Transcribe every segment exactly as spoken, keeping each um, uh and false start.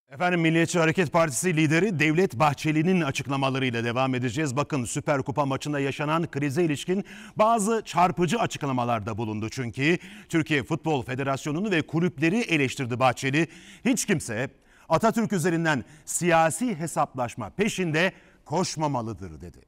Efendim Milliyetçi Hareket Partisi lideri Devlet Bahçeli'nin açıklamalarıyla devam edeceğiz. Bakın Süper Kupa maçında yaşanan krize ilişkin bazı çarpıcı açıklamalarda bulundu çünkü. Türkiye Futbol Federasyonu'nu ve kulüpleri eleştirdi Bahçeli. Hiç kimse Atatürk üzerinden siyasi hesaplaşma peşinde koşmamalıdır dedi.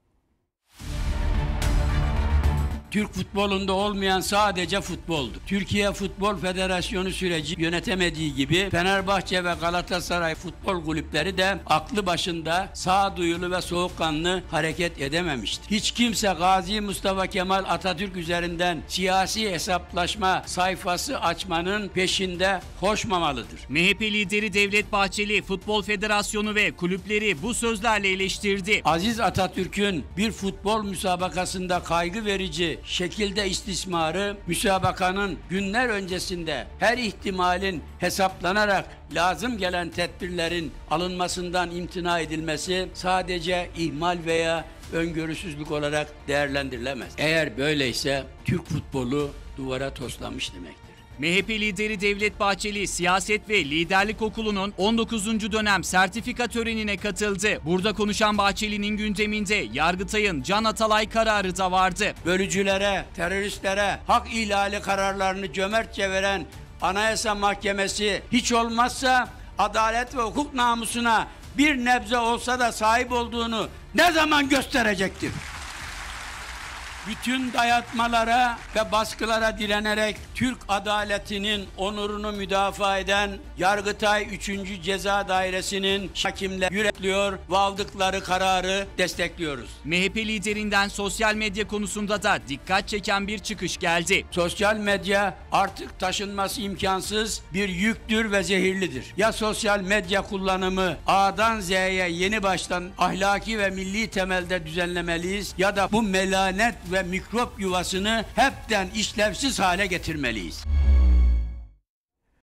Türk futbolunda olmayan sadece futboldu. Türkiye Futbol Federasyonu süreci yönetemediği gibi Fenerbahçe ve Galatasaray futbol kulüpleri de aklı başında sağduyulu ve soğukkanlı hareket edememişti. Hiç kimse Gazi Mustafa Kemal Atatürk üzerinden siyasi hesaplaşma sayfası açmanın peşinde koşmamalıdır. M H P lideri Devlet Bahçeli Futbol Federasyonu ve kulüpleri bu sözlerle eleştirdi. Aziz Atatürk'ün bir futbol müsabakasında kaygı verici şekilde istismarı, müsabakanın günler öncesinde her ihtimalin hesaplanarak lazım gelen tedbirlerin alınmasından imtina edilmesi sadece ihmal veya öngörüsüzlük olarak değerlendirilemez. Eğer böyleyse Türk futbolu duvara toslanmış demektir. M H P lideri Devlet Bahçeli Siyaset ve Liderlik Okulu'nun on dokuzuncu dönem sertifika törenine katıldı. Burada konuşan Bahçeli'nin gündeminde Yargıtay'ın Can Atalay kararı da vardı. Bölücülere, teröristlere hak ihlali kararlarını cömertçe veren Anayasa Mahkemesi hiç olmazsa adalet ve hukuk namusuna bir nebze olsa da sahip olduğunu ne zaman gösterecektir? Bütün dayatmalara ve baskılara direnerek Türk adaletinin onurunu müdafaa eden Yargıtay üçüncü Ceza Dairesi'nin hakimleri yürekliyor ve aldıkları kararı destekliyoruz. M H P liderinden sosyal medya konusunda da dikkat çeken bir çıkış geldi. Sosyal medya artık taşınması imkansız bir yüktür ve zehirlidir. Ya sosyal medya kullanımı A'dan Z'ye yeni baştan ahlaki ve milli temelde düzenlemeliyiz ya da bu melanet ve mikrop yuvasını hepten işlevsiz hale getirmeliyiz.